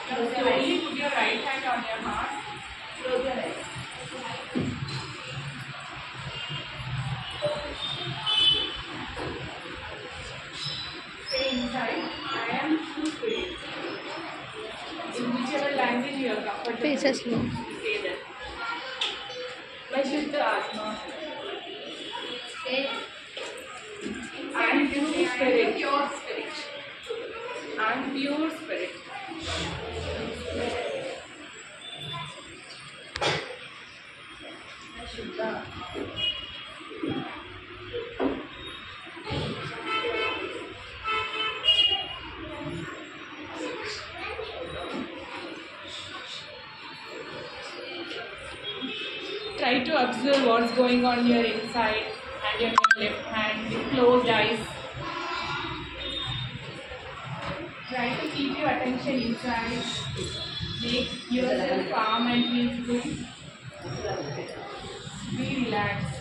Now slowly put your right hand on your heart. Close your eyes. Say inside, I am true spirit. In whichever language you are comfortable, Faces low. say that. मैं शुद्ध आत्मा I am pure spirit. Pure spirit. I am pure spirit. मैं शुद्ध आत्मा. Try to observe what's going on here inside and your left hand with closed eyes. Try to keep your attention inside. Make yourself calm and peaceful. Be relaxed.